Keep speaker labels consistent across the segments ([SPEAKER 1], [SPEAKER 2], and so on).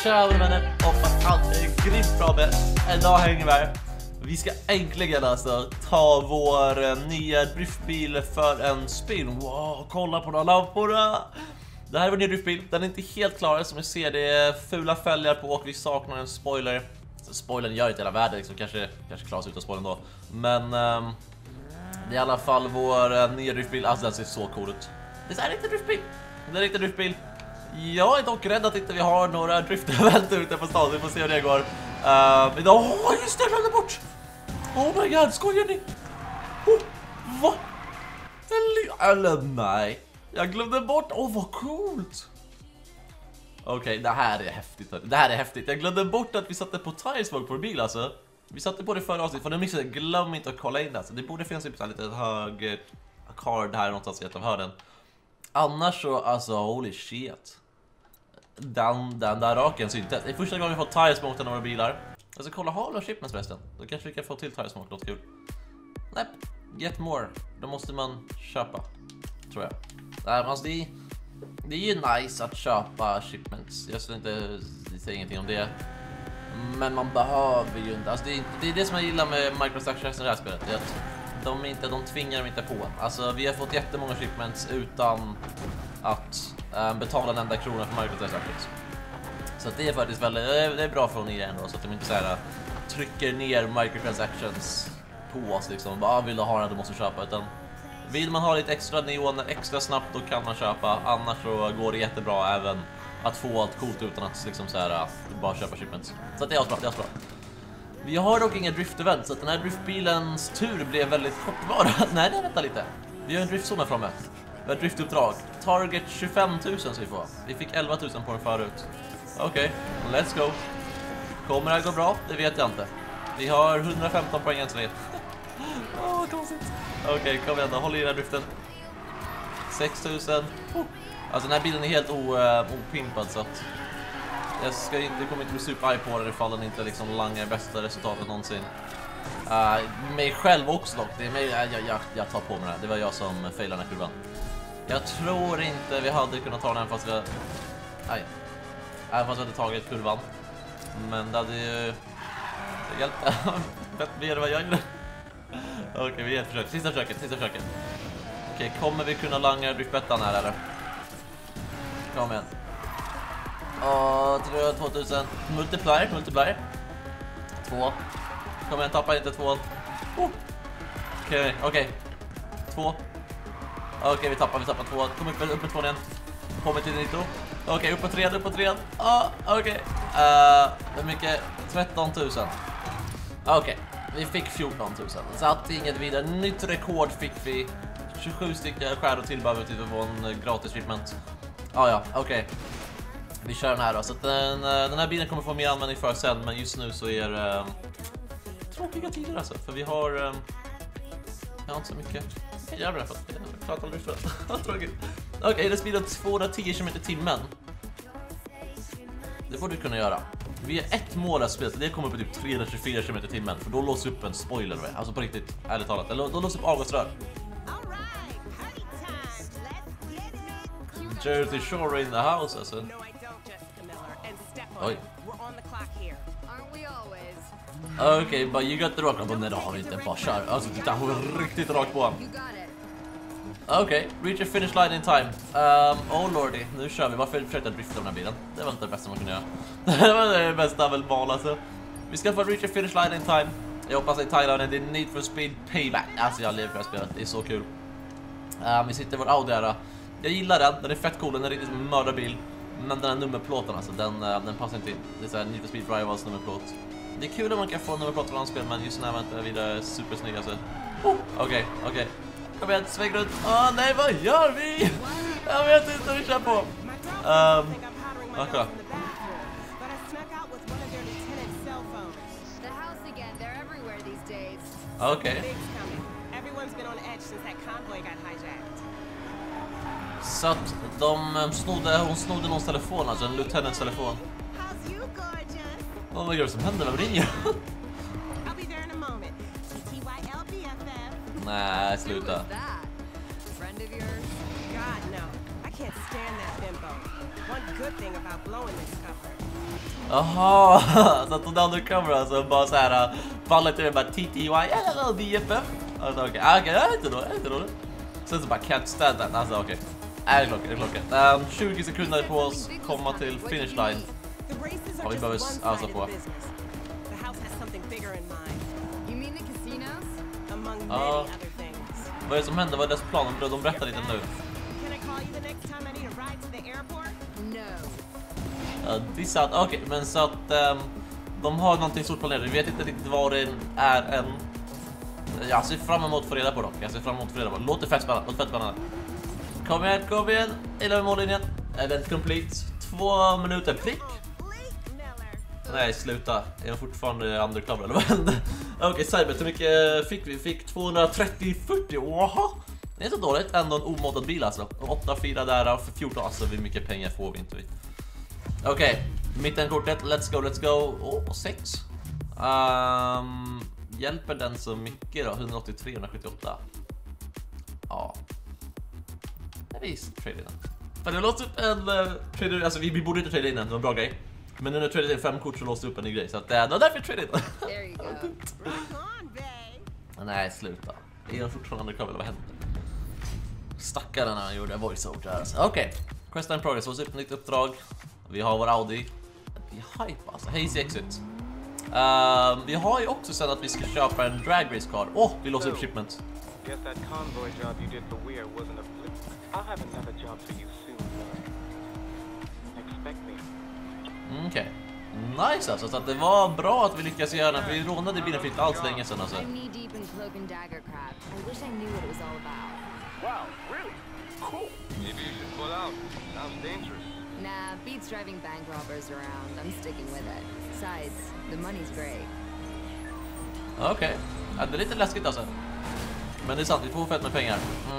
[SPEAKER 1] Tja vänner, hoppas allt är grymt bra med. Idag hänger vi här. Vi ska äntligen alltså ta vår nya driftbil för en spin. Wow, kolla på de lamporna. Det här är vår nya driftbil, den är inte helt klar. Som ni ser, det är fula fälgar på och vi saknar en spoiler. Så spoilern gör inte hela världen, liksom. kanske klaras ut av spoilern då. Men det är i alla fall vår nya driftbil. Alltså den ser så cool ut. Det är en riktig driftbil. Det är en riktig driftbil. Jag är dock rädd att inte vi har några drift-event ute på stan. Vi får se hur det går. Idag... just det, jag bort! Oh my god, skojar ni? Va? Eller nej. Jag glömde bort. Vad coolt. Okej, det här är häftigt. Det här är häftigt. Jag glömde bort att vi satte på tire smoke på bil alltså. Vi satte på det förra avsnitt. För den missade, glöm inte att kolla in det alltså. Det borde finnas en lite hög card här någonstans i ett av hörnen. Annars så, alltså holy shit. Den där raken syntes. Det är första gången vi får tire smoke till några bilar. Jag ska kolla Halo shipments förresten. Då kanske vi kan få till tire smoke, något kul. Nej, get more. Då måste man köpa, tror jag. Alltså det är ju nice att köpa shipments. Jag ska inte säga ingenting om det. Men man behöver ju inte. Alltså det är det som jag gillar med microtransactions i det här spelet. Det är att de tvingar dem inte på. Alltså vi har fått jättemånga shipments utan att betala en enda krona för microtransactions. Så det är faktiskt väldigt, det är bra för er ändå. Så att de inte så här, trycker ner microtransactions på oss liksom. Bara vill du ha den, du måste köpa. Utan vill man ha lite extra neon extra snabbt, då kan man köpa. Annars så går det jättebra även att få allt coolt utan att liksom så här, bara köpa shipments. Så det är bra, Vi har dock inga drift-event, så att den här driftbilens tur blev väldigt kortvarad. Nej, vänta lite. Vi har en driftzon framme. Vi har ett driftuppdrag. Target 25 000 så vi får. Vi fick 11 000 på den förut. Okej, let's go. Kommer det här gå bra? Det vet jag inte. Vi har 115 poäng än så länge. Konstigt. Okej, kom igen då. Håll i den här driften. 6 000. Alltså den här bilen är helt opimpad så att det kommer inte bli superarg på den ifall den inte liksom langar bästa resultatet någonsin. Mig själv också dock. Det är mig, jag tar på mig det här. Det var jag som failade den här kurvan. Jag tror inte vi hade kunnat ta den fast vi även fast vi hade tagit kurvan. Men det hade ju hjälpt bättre mer än vad jag gjorde. Okej, vi ger ett försök. Sista försöket. Okej, kommer vi kunna langa driftbettan här eller? Kom igen. 2000. Multiplier. 2. Kom igen, tappa inte 2. Okej. 2. Okej, vi tappar 2. Kom upp med 2 igen. Kommer till 90. Okej, upp på 3. Okej. Hur mycket? 13 000. Okej, vi fick 14 000. Så att inget vidare. Nytt rekord fick vi. 27 stycken skär och tillbehör till en gratis shipment. Okej. Vi kör den här då. Så att den här bilen kommer få mer användning för sen. Men just nu så är det tråkiga tider alltså. För vi har jag har inte så mycket. Jävlar, för att prata lite för det. Tråkigt. Okej, det spelar 210 km/h. Det får du kunna göra. Vi har ett mål att spela, så det kommer på typ 324 km/h. För då låser upp en spoiler. Alltså på riktigt, ärligt talat. Eller då låser upp avgasrör. Jersey Shore in the house alltså. Oj. Okej, but you got the rock. Nej, det har vi inte. Bara kör. Alltså, det har riktigt rakt på. Okej, reach a finish line in time. Lordy, nu kör vi. Varför försökte jag drifta den här bilen? Det var inte det bästa man kunde göra. Det var det bästa väl val alltså. Vi ska få reach a finish line in time. Jag hoppas att Thailand det är Need for Speed Payback. Alltså jag lever för det här spelet, det är så kul. Vi sitter i vår Audi här. Jag gillar den är fett cool, den är riktigt som en mördarbil. Men den här nummerplåten alltså, den passar inte in. Det är såhär Need for Speed Rivals nummerplåt. Det är kul att man kan få nummerplåt från spel, men just när man inte är vidare supersnygg alltså. Okej. Kom igen, sväng runt. Nej, vad gör vi? Jag vet inte vad vi kör på. Kolla. Okej. Så att hon snodde någons telefon, alltså en lieutenants telefon. Vad gör det som händer? Vad ringer? Nej, sluta.
[SPEAKER 2] can't stand that bimbo. One good thing about blowing this cover.
[SPEAKER 1] Aha, så att de undercover alltså bara så här faller till det bara TTY eller DFF. Alltså okej, jag är inte då. Sen så bara can't stand that. Alltså okej. Är klockan. 20 sekunder på oss komma till finish line. Ja, vi behöver alltså på.
[SPEAKER 2] The house has something bigger in mind.
[SPEAKER 3] You mean the casinos?
[SPEAKER 2] Among many other things.
[SPEAKER 1] Vad är det som händer? Vad är deras plan? De berättar lite nu.
[SPEAKER 2] Can I call you the next time I need a ride to the airport?
[SPEAKER 3] No.
[SPEAKER 1] Det är sant. Okej, men så att de har någonting stort planerat. Vi vet inte riktigt vad det är än. Jag ser fram emot att få reda på dock. Låter fett spännande. Kom igen. Eller mållinjen. Event complete. 2 minuter prick. Nej, sluta. Är jag fortfarande undercover eller vad hände? Okej, Cyber, hur mycket fick vi? Fick 230-40. Wow. Det är så dåligt. Ändå en omoddad bil alltså. 8-4 där för 14. Alltså, hur mycket pengar får vi inte? Okej, mittenkortet. Let's go. 6. Hjälper den så mycket då? 183-178. Ja. Visst, trade in den. För det låter upp en trade, alltså vi borde inte trade in den, det var en bra grej. Men nu när jag tradade in 5 kort så låste upp en ny grej. Så att det är därför jag trade in den.
[SPEAKER 3] There you go.
[SPEAKER 1] Nej, sluta. Är jag fortfarande undercover eller vad hände? Stackarna när han gjorde voice-over där alltså. Okej, quest and progress, lås upp ett nytt uppdrag. Vi har vår Audi. Vi är hype alltså, Hazy Exit. Vi har ju också sen att vi ska köpa en drag race car. Vi låser upp shipment.
[SPEAKER 4] Guess that convoy job you did for Weir wasn't a flip. I'll have another job for you soon. Expect me.
[SPEAKER 1] Okej. Nice alltså, så att det var bra att vi lyckades göra den. För vi rånade bilen för inte alls länge sedan alltså.
[SPEAKER 3] I'm knee deep in cloak and dagger crap. I wish I knew what it was all about.
[SPEAKER 4] Wow, really? Cool. Maybe you should pull out. Sounds dangerous.
[SPEAKER 3] Nah, beats driving bank robbers around. I'm sticking with it. Besides, the money's great.
[SPEAKER 1] Okej. Ja, det är lite läskigt alltså. Men det är sant, vi får fett med pengar.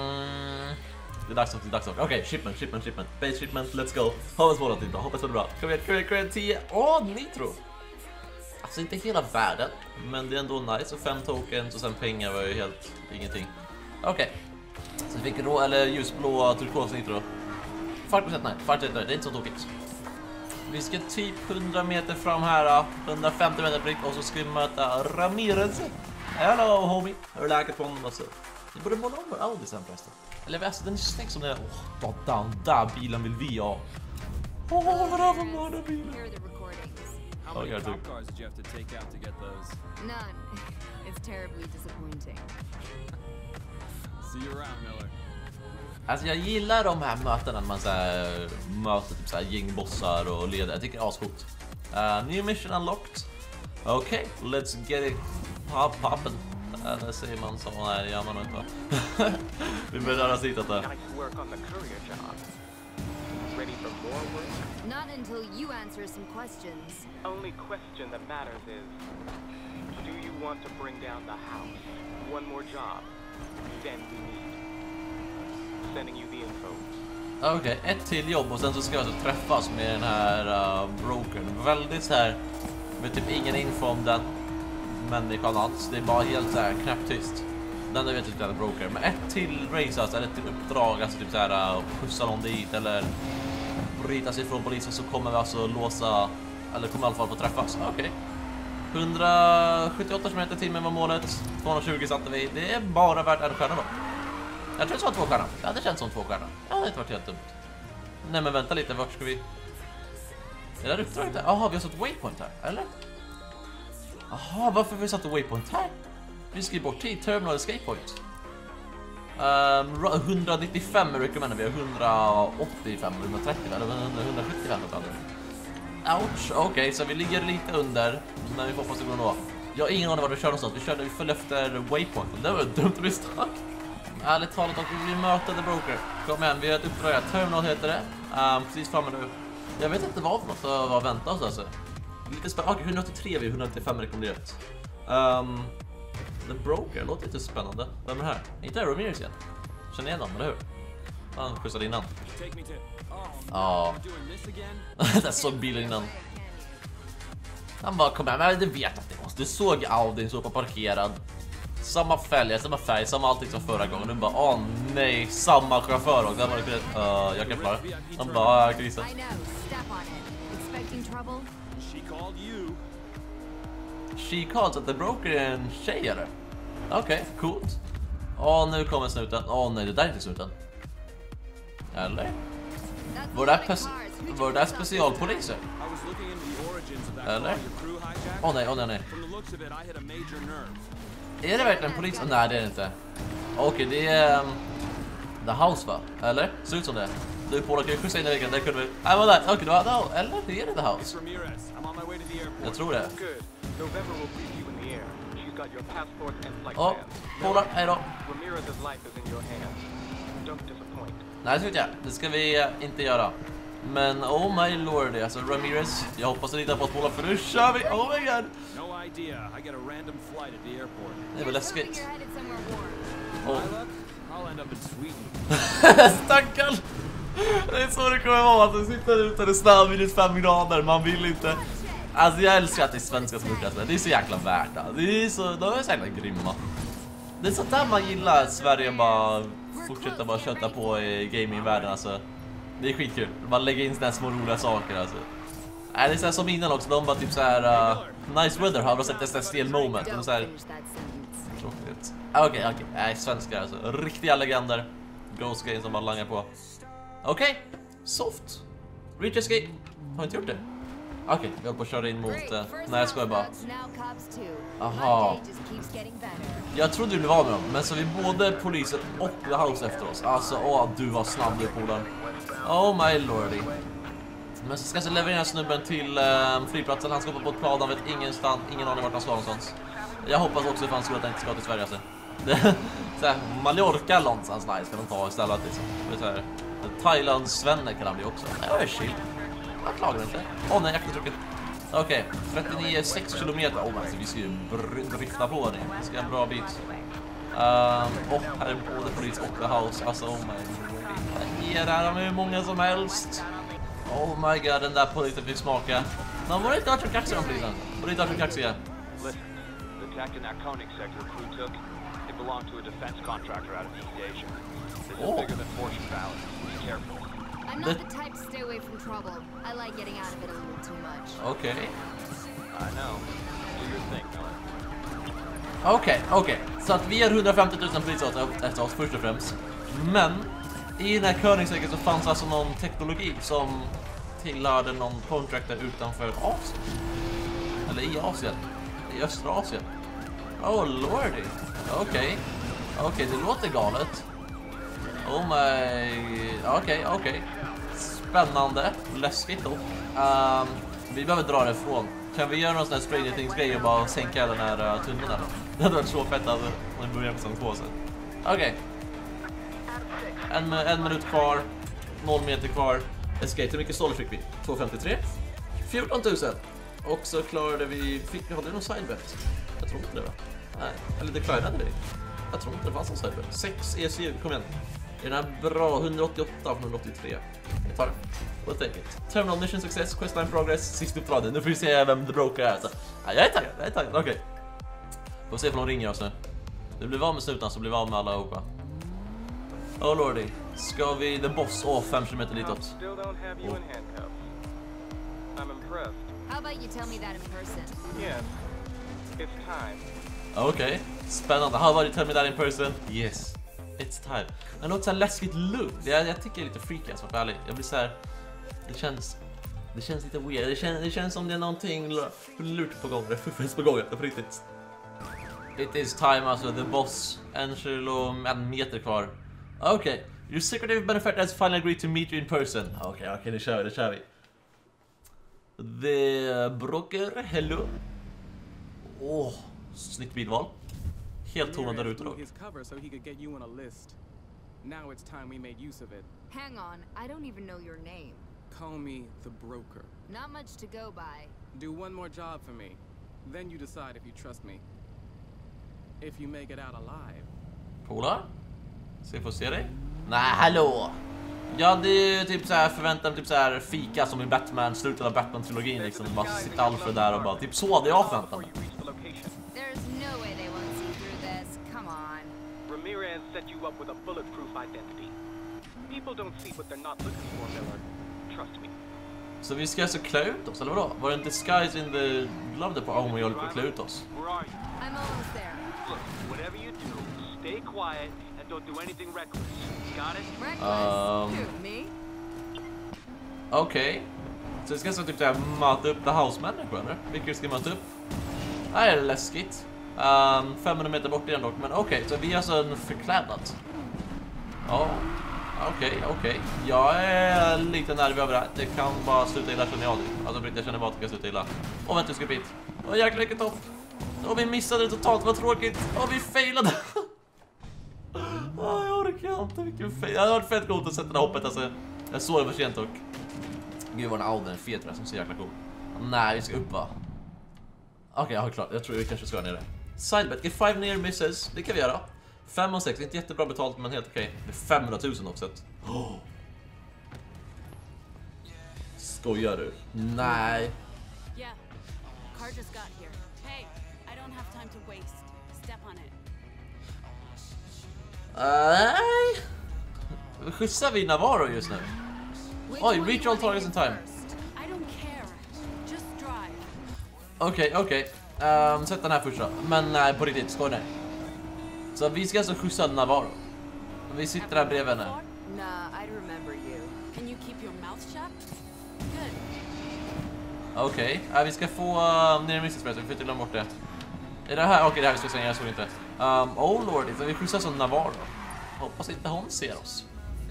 [SPEAKER 1] Det är dags också. Okej, shipment. Base shipment, let's go. Hoppas på något inte, hoppas på det bra. Kom igen, 10. Nitro. Alltså inte hela världen, men det är ändå nice. Och 5 tokens och sen pengar var ju helt ingenting. Okej. Så vi fick ljusblå turkos nitro. 40% nej, det är inte så tokigt. Vi ska typ 100 meter fram här, 150 meter prick, och så ska vi möta Ramirez. Hello homie, hur är läget på honom alltså? Vi borde måla om vår Audi sen förresten. Eller alltså, den är snygg som den är. Den där bilen vill vi ha. Vad är det för bilen?
[SPEAKER 3] Here are the recordings.
[SPEAKER 5] How many cop cars did you have to take out to get those?
[SPEAKER 3] None. It's terribly disappointing.
[SPEAKER 5] See you around, Miller.
[SPEAKER 1] Alltså jag gillar de här mötena när man så här, möter typ så här gängbossar och ledare. Jag tycker det är ascoolt. New mission unlocked. Okej, let's get it poppen. Eller säger man så? Nej, det gör man inte. Vi börjar röra sig hitåt där.
[SPEAKER 4] Nice work on the courier job. Ready for more work?
[SPEAKER 3] Not until you answer some questions.
[SPEAKER 4] Only question that matters is, do you want to bring down the house? One more job. Then we meet. Sending you the info.
[SPEAKER 1] Okej, ett till jobb och sen så ska vi alltså träffas med den här brokern. Väldigt så här, med typ ingen info om den människan alls. Det är bara helt så här knäpptyst. Den där vet jag inte är broker. Men ett till race alltså, eller ett till uppdrag, alltså typ så här pussa någon dit eller bryta sig från polisen, så kommer vi alltså låsa, eller kommer i alla fall få träffas. Okej. 178 km/h var målet. 220 satte vi. Det är bara värt en stjärna då. Jag tror det var 2 stjärnor. Ja, det känns som 2 stjärnor. Ja, det har inte varit helt dumt. Nej, men vänta lite. Vart ska vi? Är det uppdraget där? Jaha, vi har satt waypoint här, eller? Jaha, varför har vi satt waypoint här? Vi ska ju bort till Terminal Escape Point. 195 recommendar vi. 185, 130 eller 175 eller. Ouch, okej, så vi ligger lite under. Men vi får hoppas det går nå. Jag har ingen aning var vi kör någonstans. Vi följde efter waypoint. Det var dumt att vi stack. Ärligt talat, och vi möter The Broker. Kom igen, vi har ett uppdrag. Terminal heter det. Precis framme nu. Jag vet inte vad för något att vänta oss alltså. Lite spännande. Okej, 183 vi 185 rekommenderat. The Broker låter lite spännande. Vem är det här? Inte det Ramirez igen? Känner igen honom, eller hur? Han skjutsade innan. Ja. Jag såg bilen innan. Han bara, kom här, men du vet att det måste. Du såg Audin så på parkerad. Samma fälgar, samma färg, samma allting som förra gången. Nu bara, åh nej, samma chaufför också. Jag kan klara. Han bara, grisen.
[SPEAKER 3] I know. Step on it. Expecting trouble?
[SPEAKER 5] She called you.
[SPEAKER 1] She calls at the broker är en tjej eller? Okej, coolt. Åh, nu kommer snuten. Åh nej, det där är inte snuten. Eller?
[SPEAKER 3] That's
[SPEAKER 1] Var
[SPEAKER 3] a
[SPEAKER 1] det
[SPEAKER 3] lot
[SPEAKER 1] här,
[SPEAKER 3] of cars. Who
[SPEAKER 1] var
[SPEAKER 3] took
[SPEAKER 1] det här
[SPEAKER 3] those off?
[SPEAKER 1] specialpoliser?
[SPEAKER 5] I was looking into the origins of that car
[SPEAKER 1] Eller?
[SPEAKER 5] your crew hijacked.
[SPEAKER 1] Åh nej, åh nej, nej.
[SPEAKER 5] From the looks of it, I hit a major nerve.
[SPEAKER 1] Är det verkligen polis? Nej, det är det inte. Okej, det är The House va? Eller? Ser ut som det. Du Paula, kan ju skjutsa in i väggen, där kunde vi... Nej, men där, okej, du har no. Eller? Det är det The
[SPEAKER 5] It's
[SPEAKER 1] House.
[SPEAKER 5] Ramirez. I'm on my way to the airport.
[SPEAKER 1] Jag tror det.
[SPEAKER 4] Good. November will greet you in the air. She's got your passport and flight
[SPEAKER 1] Åh,
[SPEAKER 4] plans.
[SPEAKER 1] Paula, hejdå.
[SPEAKER 4] Ramirez's life is in your hands. Don't disappoint.
[SPEAKER 1] Nej, det vet jag. Det ska vi inte göra. Men oh my lord, alltså Ramirez. Jag hoppas att litar på att Paula, för nu kör vi. Oh my god.
[SPEAKER 5] No idea. I get a random flight at the airport.
[SPEAKER 1] Det var
[SPEAKER 3] You're assuming
[SPEAKER 1] läskigt.
[SPEAKER 3] you're headed somewhere warm.
[SPEAKER 1] Åh.
[SPEAKER 5] My luck, I'll end up in Sweden.
[SPEAKER 1] Stackarn! Det är så det kommer vara, att du sitter ute i snö minus 5 grader, man vill inte. Alltså jag älskar att det är svenska som upprättar. Det är så jäkla värt. Det är så, de är så jäkla grymma. Det är sånt där man gillar, att Sverige bara fortsätter bara köta på i gamingvärlden alltså. Det är skitkul, man lägger in såna här små roliga saker alltså. Det är så här som innan också, de bara typ så här nice weather, har de sett ett stel moment.
[SPEAKER 3] Don't
[SPEAKER 1] Och så här,
[SPEAKER 3] finish that sentence.
[SPEAKER 1] tråkigt. Okej, nej, svenskar alltså. Riktiga legender. Ghost Game som man langar på. Okej, soft. Reach escape. Har inte gjort det? Okej, vi håller på att köra in mot...
[SPEAKER 3] Great. First
[SPEAKER 1] nej, jag skojar bara.
[SPEAKER 3] thugs, now cops too.
[SPEAKER 1] Aha.
[SPEAKER 3] My day just keeps getting better.
[SPEAKER 1] Jag trodde du blev av med dem, men så vi både polisen och The House efter oss. Alltså, åh, du var snabb du, polaren. Oh my lordy. Men så ska jag leverera snubben till flygplatsen. Han ska på ett plan, han vet ingen aning vart han ska någonstans. Jag hoppas också att han skulle att han inte ska till Sverige alltså. Såhär, Mallorca någonstans nice kan de ta istället liksom. Det är såhär, Thailands Svenne kan han bli också. Nej, det är chill. Jag klagar inte. Åh nej, jaktetrycket. Okej, 39,6 kilometer. Åh, alltså, vi ska ju drifta på det. Vi ska en bra bit. Här är både polis och The House. Alltså, oh my god. Här är de hur många som helst. Oh my god, den där polisen fick smaka. Men var det inte Arthur Kaxiga om polisen? Var det inte Arthur Kaxiga?
[SPEAKER 6] Listen, the attack in that Koenig sector crew took, it belonged to a defense contractor out of East Asia. This is
[SPEAKER 1] Oh.
[SPEAKER 6] bigger than Fortune Valley. Be careful.
[SPEAKER 3] I'm not the type to stay away from trouble. I like getting out of it a little too much.
[SPEAKER 1] Okej.
[SPEAKER 6] I know. Do your thing, Miller.
[SPEAKER 1] Okej. Så att vi har 150 000 poliser efter oss först och främst. Men i den här Koenigseggen så fanns alltså någon teknologi som tillhörde någon contractor utanför Asien. Eller i Asien. I östra Asien. Oh lordy. Okej, det låter galet. Oh my... Okej. Spännande. Läskigt då. Vi behöver dra det ifrån. Kan vi göra någon sån här Stranger Things-grej och bara sänka den här tunneln eller? Det hade varit så fett alltså. Om vi börjar på säsong 2 sen. Okej. En minut kvar. 0 meter kvar. Escape. Hur mycket stål fick vi? 253. 14 000. Och så klarade vi... Hade vi någon sidebet? Jag tror inte det va? Nej. Eller det klarade vi. Jag tror inte det fanns någon sidebet. 6 ECU. Kom igen. Är den här bra? 188 från 183. Jag tar den. We'll take it. Terminal mission success. Questline progress. Sista uppdraget. Nu får vi se vem the broker är. Så. Ja, jag är taggad. Okej. Får se om de ringer oss nu. Det blir av med snuten så blir vi av med allihopa. Oh lordy. Ska vi the boss 5 km ditåt?
[SPEAKER 4] Still don't have you in handcuffs. I'm impressed.
[SPEAKER 3] How about you tell me that in person?
[SPEAKER 4] Yes, it's time.
[SPEAKER 1] Okej. Spännande. How about you tell me that in person? Yes. It's time. Men också läskigt lugn. Jag tycker det är lite freaky alltså, för ärligt. Jag blir så här. Det känns lite weird. Det känns som det är någonting lurt på gång. Det är fuffens på gång. Det är på riktigt. It is time alltså. The boss. 1 meter kvar. Okej. Your secretive benefactor has finally agreed to meet you in person. Okej, nu kör vi. The broker, hello. Snyggt bilval. Helt tonad där ute då.
[SPEAKER 7] his cover so he could get you on a list. Now it's time we made use of it.
[SPEAKER 3] Hang on, I don't even know your name.
[SPEAKER 7] Call me the broker.
[SPEAKER 3] Not much to go by.
[SPEAKER 7] Do one more job for me. Then you decide if you trust me. If you make it out alive.
[SPEAKER 1] Pola? Så vi får se dig. Nej, hallå! Ja, det är ju typ såhär förväntan typ såhär fika som i Batman, slutet av Batman-trilogin liksom. Bara sitta Alfred där och bara typ så hade jag förväntat mig.
[SPEAKER 3] There's no way they won't see through this.
[SPEAKER 4] set you up with a bulletproof identity. People don't see what they're not looking for, Miller. Trust me.
[SPEAKER 1] Så vi ska alltså klä ut oss, eller vadå? Var det inte Skies in the Glove på om vi håller på att klä ut oss?
[SPEAKER 4] Where are you?
[SPEAKER 3] I'm almost there.
[SPEAKER 4] Look, whatever you do, stay quiet and don't do anything reckless. Got it?
[SPEAKER 3] Reckless? Who, me?
[SPEAKER 1] Okej. Så vi ska alltså typ såhär mata upp the house-människor, eller? Vilka ska vi mata upp? Det här är läskigt. 500 meter bort igen dock, men okej, så vi är alltså en förklädnad. Ja, okej. Jag är lite nervig över det här. Det kan bara sluta illa, känner jag. Alltså jag känner bara att det kan sluta illa. Åh, vänta, jag ska bit. Åh, jäklar vilket topp. Åh, vi missade det totalt, vad tråkigt. Åh, vi failade. Åh, jag orkar inte, vilken fail. Det hade varit fett coolt att sätta det hoppet, alltså. Jag såg det för sent och... Gud vad en Auden är fet som ser jäkla cool. Nej, vi ska upp va? Okej, jag har klart. Jag tror vi kanske ska ner det. Sidebet, get 5 near misses. Det kan vi göra. 5 och 6, inte jättebra betalt men helt okej. Det är 500 000 offset. Skojar du? Nej.
[SPEAKER 8] Yeah. Car just got here. Hey, I don't have time to waste. Step on it.
[SPEAKER 1] Nej. Skjutsar vi Navarro just nu? Oj, reach all targets in time.
[SPEAKER 8] I don't care. Just drive.
[SPEAKER 1] Okej. Sätt den här först då. Men nej, på riktigt, skoj nej. Så vi ska alltså skjutsa Navarro. Vi sitter där bredvid henne.
[SPEAKER 3] Nah, I remember you.
[SPEAKER 8] Can you keep your mouth shut? Good.
[SPEAKER 1] Okej, vi ska få ner missespress, vi får inte glömma bort det. Är det här? Okej, det här vi ska säga, jag såg inte. Oh lordy, så vi skjutsar som Navarro. Hoppas inte hon ser oss.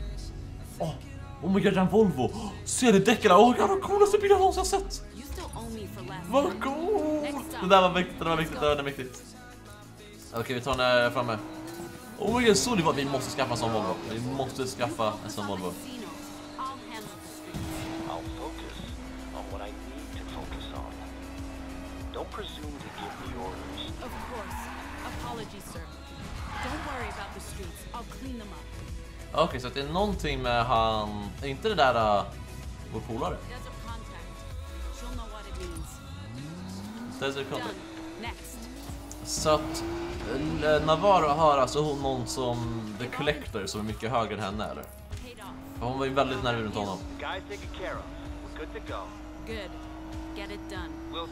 [SPEAKER 1] Oh my god, den Volvo. Ser du däckarna? Oh my god, de coolaste bilarna jag någonsin sett.
[SPEAKER 8] You still owe me for last
[SPEAKER 1] Vad
[SPEAKER 8] night.
[SPEAKER 1] coolt. Det där var mäktigt, det var mäktigt. Okej, vi tar den framme. Oh my god, så det var vi måste skaffa en sån Volvo. Vi måste skaffa en sån Volvo.
[SPEAKER 8] I'll handle the streets.
[SPEAKER 6] I'll focus on what I need to focus on. Don't presume to give me orders.
[SPEAKER 8] Of course. Apologies, sir. Don't worry about the streets. I'll clean them up.
[SPEAKER 1] Okej, så att det är någonting med han... Är inte det där vår polare?
[SPEAKER 8] Desert contact. She'll know what it means.
[SPEAKER 1] Desert
[SPEAKER 8] Done.
[SPEAKER 1] contact.
[SPEAKER 8] Next.
[SPEAKER 1] Så att Navarro har alltså hon någon som The Collector som är mycket högre än henne, eller?
[SPEAKER 8] Paid off.
[SPEAKER 1] För hon var ju väldigt nervös runt honom.
[SPEAKER 4] Guys taken care of. We're good to go.
[SPEAKER 8] Good. Get it done.
[SPEAKER 4] Will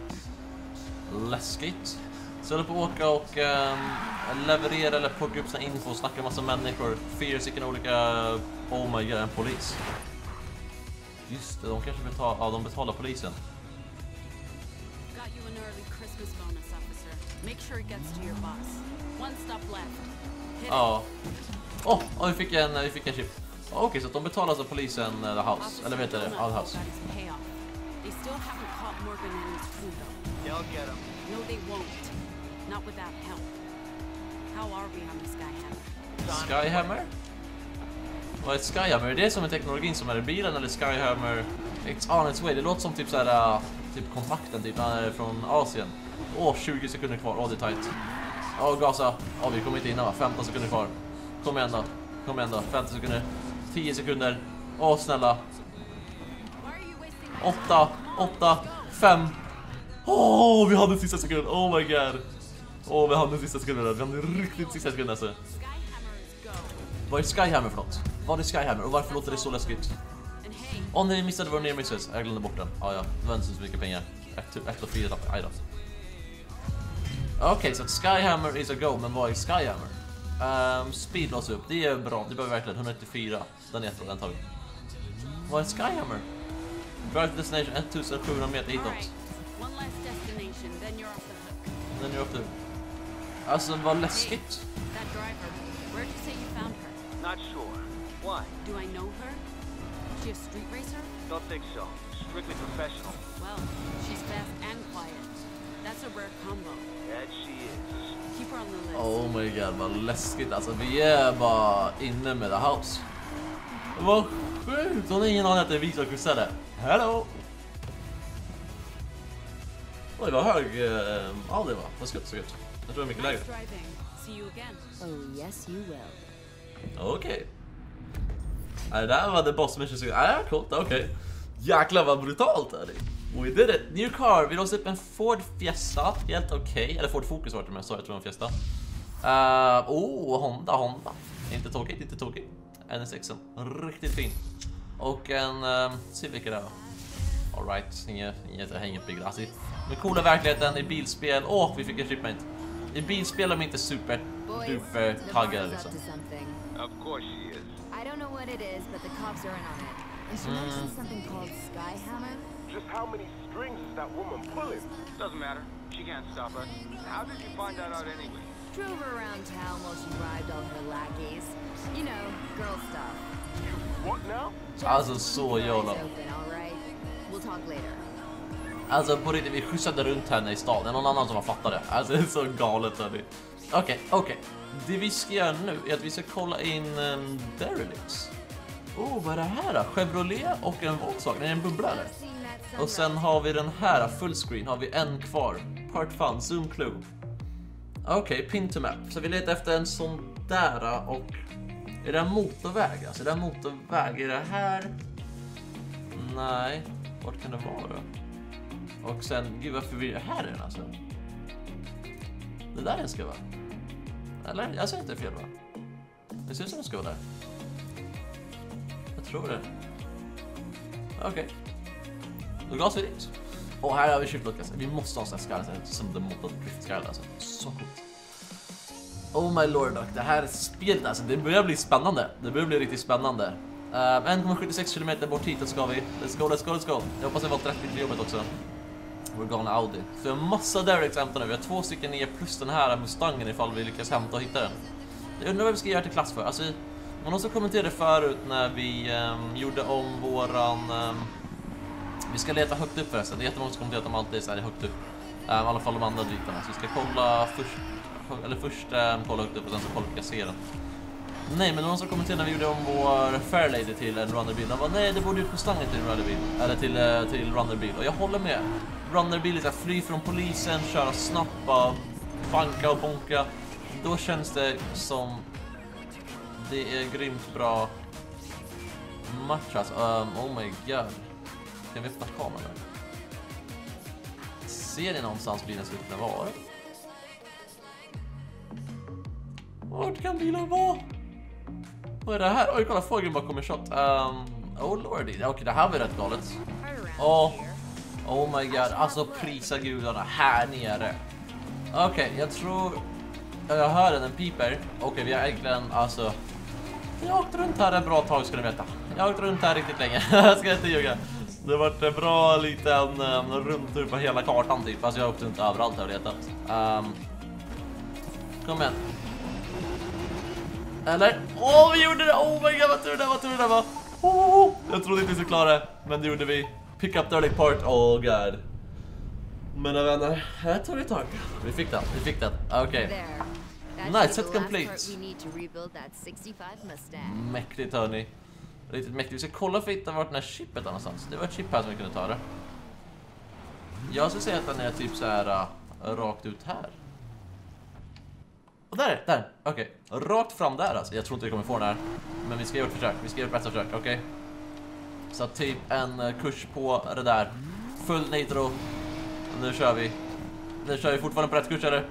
[SPEAKER 4] do.
[SPEAKER 1] Läskigt. Så jag håller på att åka och leverera eller plocka upp sina info och snacka med massa människor. 4 stycken olika... Oh my god, en polis. Just det, de kanske betalar... Ja, de betalar polisen.
[SPEAKER 8] Got you an early Christmas bonus, officer. Make sure it gets to your boss. One stop left. Hit
[SPEAKER 1] Ja. Vi fick en chip. Okej, så att de betalar alltså polisen The House. Eller vet du det? All House.
[SPEAKER 8] They still haven't caught Morgan and his crew, though.
[SPEAKER 4] They'll get him.
[SPEAKER 8] No, they won't. Not without help. How are we on the Skyhammer?
[SPEAKER 1] Skyhammer? Vad är ett Skyhammer? Är det som en teknologin som är i bilen eller Skyhammer? It's on its way. Det låter som typ såhär, typ kontakten typ från Asien. 20 sekunder kvar. Det är tight. Gasa. Vi kommer inte in va? 15 sekunder kvar. Kom igen då. 15 sekunder. 10 sekunder. Snälla. 8, 5. Vi hade sista sekunden. Oh my god. Vi hade sista sekunden. Vi hade riktigt sista sekunden alltså. Vad är Skyhammer för något? Vad är Skyhammer och varför låter det så läskigt? Nej, vi missade vår near misses. Jag glömde bort den. Ja, det var inte så mycket pengar. 1 och 4. Aj då. Okej, så att Skyhammer is a go. Men vad är Skyhammer? Speed lås upp. Det är bra. Det behöver verkligen 194. Den är den tar vi. Vad är Skyhammer? Drive to destination 1700 meter hitåt.
[SPEAKER 8] One last destination, then you're off the hook.
[SPEAKER 1] Den är uppe. Alltså, vad läskigt.
[SPEAKER 8] That driver, where'd you say you found her?
[SPEAKER 4] Not sure. Why?
[SPEAKER 8] Do I know her? She a street racer?
[SPEAKER 4] Don't think so. Strictly professional.
[SPEAKER 8] Well, she's fast and quiet. That's a rare combo.
[SPEAKER 4] That she is.
[SPEAKER 8] Keep her on the list.
[SPEAKER 1] Oh my god, vad läskigt. Alltså, vi är bara inne med The House. Vad sjukt. Hon har ingen aning att det är vi som kursade. Hello! Oj, vad hög Aldi var. Vad skutt, så gött. Jag tror det är mycket lägre.
[SPEAKER 8] Nice driving. See you again.
[SPEAKER 3] Oh, yes, you will.
[SPEAKER 1] Okej. Det där var det boss mission. Coolt, okej. Jäklar vad brutalt är det. We did it. New car. Vi låser upp en Ford Fiesta. Helt okej. Eller Ford Focus var det med. Så jag tror det var en Fiesta. Honda. Inte tokigt. NSX, riktigt fin. Och en Civic där. All right, inget big alltså. Men coola verkligheten i bilspel. Vi fick en shipment. I bilspel är de inte super duper taggade liksom.
[SPEAKER 4] Of course she is.
[SPEAKER 3] I don't know what it is, but the cops are in on it. And she mentioned something called Skyhammer.
[SPEAKER 9] Just how many strings is that woman pulling?
[SPEAKER 4] Doesn't matter. She can't stop us. How did you find that out anyway?
[SPEAKER 3] Drove her around town while she bribed all her lackeys. You know, girl stuff.
[SPEAKER 9] What now?
[SPEAKER 1] Alltså så jävla.
[SPEAKER 3] We'll talk later.
[SPEAKER 1] Alltså på riktigt, vi skjutsade runt henne i staden. Det är någon annan som har fattat det. Alltså det är så galet hörni. Okej. Det vi ska göra nu är att vi ska kolla in derelicts. Vad är det här då? Chevrolet och en Volkswagen. Det är en bubblare. Och sen har vi den här fullscreen. Har vi en kvar. Part fun, zoom clue. Okej, pin to map. Så vi letar efter en sån där. Och är det en motorväg? Alltså är det en motorväg? Är det här? Nej. Vart kan det vara? Och sen, gud vad förvirrad. Här är den alltså. Det där den ska vara. Eller? Jag säger inte fel va? Det ser ut som den ska vara där. Jag tror det. Okej. Då gasar vi dit. Och här har vi shiftlock. Vi måste ha en sån här skall som den mot driftskall alltså. Så coolt. Oh my lord dock. Det här spelet alltså, det börjar bli spännande. Det börjar bli riktigt spännande. 1,76 km bort hit ska vi. Let's go. Jag hoppas jag var rätt till jobbet också. We're gonna Audi. Så vi har massa Derelicts hämta nu. Vi har 2 stycken nya plus den här Mustangen ifall vi lyckas hämta och hitta den. Jag undrar vad vi ska göra till klass för. Alltså, man också kommenterade förut när vi gjorde om våran... vi ska leta högt upp förresten. Det är jättemånga som kommenterar att de alltid är så här högt upp. I alla fall de andra bitarna. Så vi ska kolla först kolla högt upp och sen så kolla vilka ser den. Nej, men någon som kommenterade när vi gjorde om vår Fairlady till en runnerbil. De bara, nej det borde ju Mustangen till en runnerbil. Eller till runnerbil. Och jag håller med. Runnerbil är så här, fly från polisen, köra snabbt, banka och bonka. Då känns det som det är grymt bra match alltså. Oh my god. Kan vi öppna kameran där? Ser ni någonstans bilen skulle kunna vara? Vart kan bilen vara? Vad är det här? Oj, kolla fågeln bakom en shot. Oh lordy. Okej, det här var rätt galet. Oh my god. Alltså prisa gudarna här nere. Okej, jag tror jag hör en piper. Okej, vi har egentligen alltså jag har åkt runt här ett bra tag ska ni veta. Jag har åkt runt här riktigt länge. Jag ska inte ljuga. Det har varit en bra liten rundtur på hela kartan typ. Alltså jag har åkt runt överallt har jag letat. Kom igen. Eller? Vi gjorde det! Oh my god, vad tur det var! Jag trodde inte vi skulle klara det, men det gjorde vi. Pick up dirty part, oh god. Mina vänner, här tog det tag. Vi fick den. Okej. Nice, set complete. Mäktigt hörni. Riktigt mäktigt. Vi ska kolla för att hitta vart den här chippet är någonstans. Det var ett chip här som vi kunde ta det. Jag skulle säga att den är typ så här rakt ut här. Och där. Okej. Rakt fram där alltså. Jag tror inte vi kommer få den här. Men vi ska göra ett försök. Vi ska göra ett bästa försök, okej. Så typ en kurs på det där. Full nitro. Nu kör vi. Fortfarande på rätt kurs eller?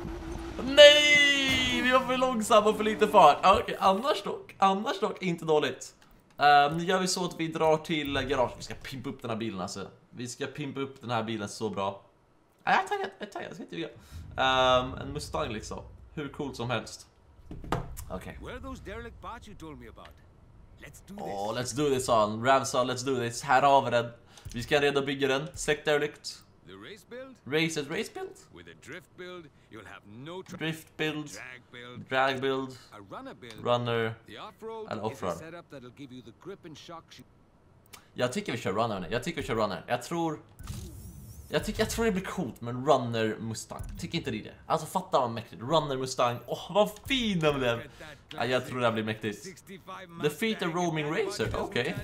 [SPEAKER 1] Nej! Vi var för långsamma och för lite fart. Okej, annars dock inte dåligt. Nu gör vi så att vi drar till garage. Vi ska pimpa upp den här bilen alltså. Vi ska pimpa upp den här bilen så bra. Jag är taggad. Jag ska inte göra. En Mustang liksom. Hur coolt som helst. Okej. Let's do this on. Ravsa, let's do this. Här har vi den. Vi ska redo bygga den. Select derelict.
[SPEAKER 5] The race build?
[SPEAKER 1] Race build?
[SPEAKER 5] With a drift build, you'll have no
[SPEAKER 1] drift build,
[SPEAKER 5] drag build,
[SPEAKER 1] a
[SPEAKER 5] runner build,
[SPEAKER 1] runner,
[SPEAKER 5] the off-road
[SPEAKER 1] and off-road.
[SPEAKER 5] is a setup that'll give you the grip and shock.
[SPEAKER 1] Jag tycker vi kör runner. Jag tror det blir coolt med en runner Mustang. Tycker inte det? Alltså fatta vad mäktigt. Runner Mustang. Vad fin den blev. Ja, jag tror det blir mäktigt. Defeat a roaming racer. Okej.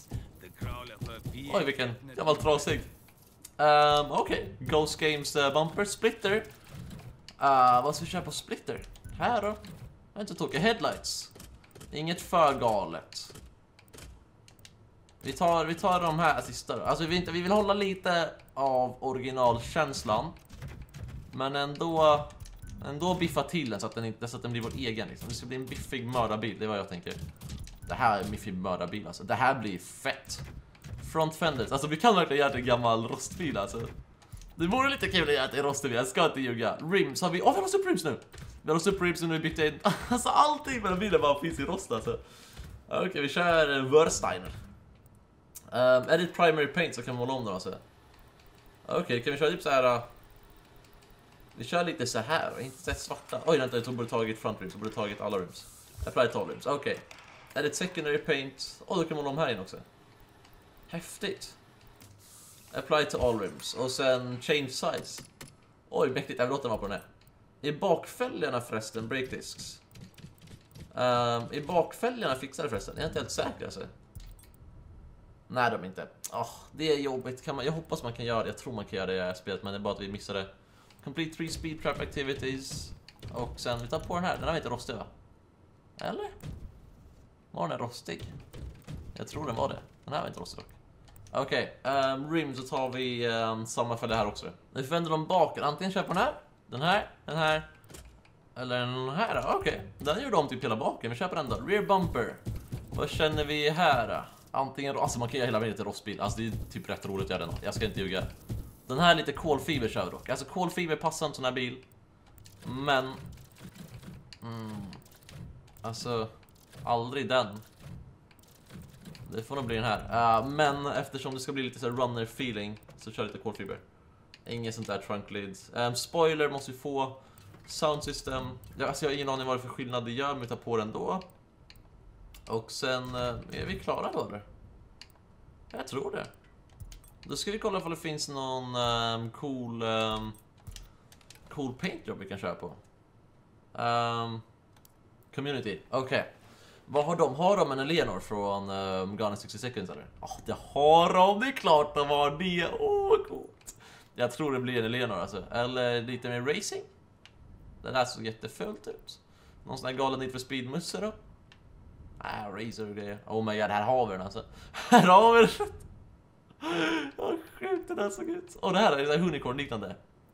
[SPEAKER 1] Oj, vilken gammal trasig. Okej. Ghost Games bumper. Splitter. Vad ska vi köra på splitter? Här då. Jag har inte tagit headlights. Inget för galet. Vi tar de här sista då. Alltså vi vill hålla lite av originalkänslan. Men ändå ändå biffa till den så att den blir vår egen liksom. Det ska bli en biffig mördarbil, det är vad jag tänker. Det här är en biffig mördarbil alltså. Det här blir fett. Front fenders, alltså vi kan verkligen göra en gammal rostbil alltså. Det vore lite kul att göra det i rostbil, jag ska inte ljuga. Rims har vi, vi har låst upp rims nu. Vi har låst upp rims och nu bytt in. Alltså allting med den bilen bara finns i rost alltså. Okej, vi kör Wörsteiner. Edit primary paint så kan vi måla om den alltså. Okej, kan vi köra typ så här. Vi kör lite så här, inte så svarta. Oj, vänta, jag borde tagit front rims, jag borde tagit alla rims. Apply to all rims, okej. Edit secondary paint. Då kan man måla om här in också. Häftigt. Apply to all rims. Och sen change size. Oj, mäktigt, jag vill låta den vara på den här. I bakfälgarna förresten, brake discs. I bakfälgarna fixar det förresten. Jag är inte helt säker alltså. Nej, de är inte. Det är jobbigt. Jag hoppas man kan göra det. Jag tror man kan göra det i det här spelet, men det är bara att vi missade. Complete 3 speed trap activities. Och sen vi tar på den här. Den här var inte rostig va? Eller? Var den rostig? Jag tror den var det. Den här var inte rostig dock. Okej, rims så tar vi samma för det här också. Vi förvänder dem baken. Antingen köper den här, eller den här. Okej, den gjorde om typ hela baken. Vi köper den då. Rear bumper. Vad känner vi här? Antingen, alltså man kan göra hela vägen till rostbil. Alltså det är typ rätt roligt att göra den. Jag ska inte ljuga. Den här är lite kolfiber kör vi dock. Alltså kolfiber passar inte sån här bil. Men alltså aldrig den. Det får nog bli den här. Men eftersom det ska bli lite så här runner feeling så kör lite kolfiber. Inget sånt där trunk lids. Spoiler måste vi få. Sound system. Alltså jag har ingen aning vad det för skillnad det gör, men vi tar på den då. Och sen är vi klara då eller? Jag tror det. Då ska vi kolla om det finns någon cool paint job vi kan köra på. Community. Okej. Vad har de? Har de en Eleanor från Gone in 60 seconds eller? Det har de. Det är klart de har det. Coolt. Jag tror det blir en Eleanor alltså. Eller lite mer racing. Den här såg jättefullt ut. Någon sån här galen dit för speedmusser då. Racer och grejer. Oh my god, här har vi den alltså. Här har vi den. Sjukt det där såg ut. Det här är unicorn liknande.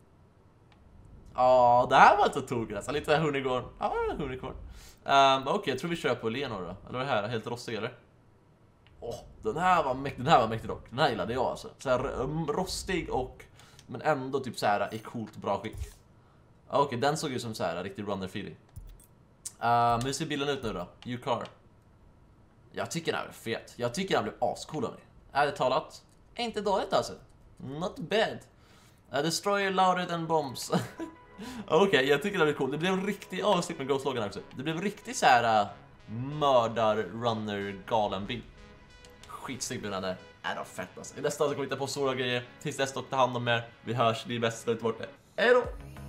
[SPEAKER 1] Det här var inte tokigt alltså. Lite unicorn. Unicorn. Okej, jag tror vi kör på Eleanor då. Eller det här är helt rostig eller? Den här var mäktig dock. Den här gillade jag alltså. Så här, rostig och men ändå typ så här i coolt bra skick. Okej, den såg ju som så här riktigt runner feeling. Hur ser bilen ut nu då? U-car. Jag tycker den är fet. Jag tycker den blev ascool av mig. Ärligt talat, inte dåligt alltså. Not bad. Destroyer louder than bombs. Okej, jag tycker det blir cool. Det blev en riktig avsnitt med Ghost-loggan också. Det blev en riktig så här mördar, runner, galen bil. Skitsnygg bil den där. De fett alltså. I nästa så kommer vi hitta på stora grejer. Tills dess, ta hand om er. Vi hörs, det är bäst, slut bort det. Hej då!